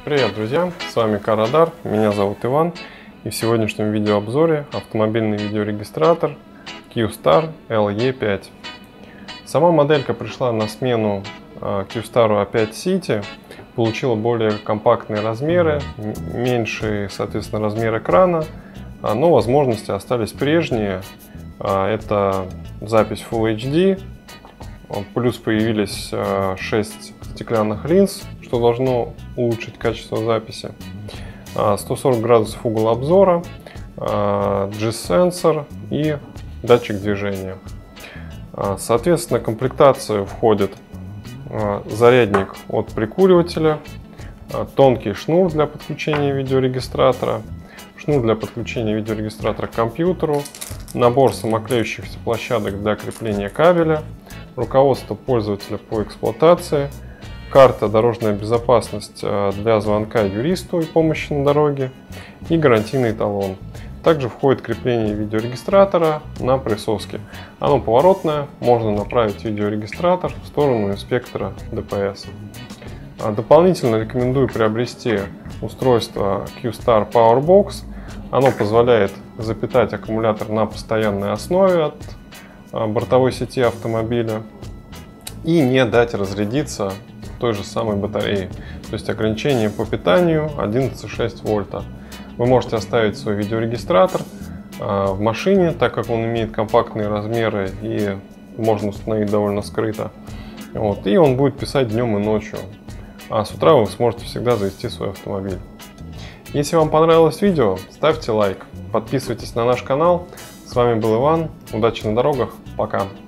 Привет, друзья! С вами Car-Radar, меня зовут Иван, и в сегодняшнем видеообзоре автомобильный видеорегистратор Kyostar LE5. Сама моделька пришла на смену Kyostar A5 City, получила более компактные размеры, меньший, соответственно, размер экрана, но возможности остались прежние. Это запись Full HD, плюс появились 6 стеклянных линз, что должно улучшить качество записи, 140 градусов угол обзора, G-сенсор и датчик движения. Соответственно, в комплектацию входит зарядник от прикуривателя, тонкий шнур для подключения видеорегистратора, шнур для подключения видеорегистратора к компьютеру, набор самоклеющихся площадок для крепления кабеля, руководство пользователя по эксплуатации, карта «Дорожная безопасность» для звонка юристу и помощи на дороге и гарантийный талон. Также входит крепление видеорегистратора на присоске. Оно поворотное, можно направить видеорегистратор в сторону инспектора ДПС. Дополнительно рекомендую приобрести устройство Kyostar PowerBox. Оно позволяет запитать аккумулятор на постоянной основе от бортовой сети автомобиля и не дать разрядиться той же самой батареи. То есть ограничение по питанию 11,6 вольта. Вы можете оставить свой видеорегистратор в машине, так как он имеет компактные размеры и можно установить довольно скрыто. И он будет писать днем и ночью. А с утра вы сможете всегда завести свой автомобиль. Если вам понравилось видео, ставьте лайк, подписывайтесь на наш канал. С вами был Иван. Удачи на дорогах. Пока.